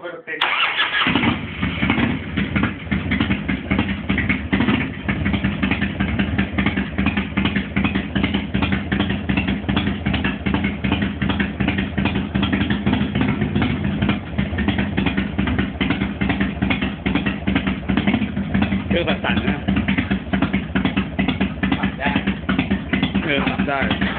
ไปเต็มเครื่องสั่นๆนะปรับได้ปรับได้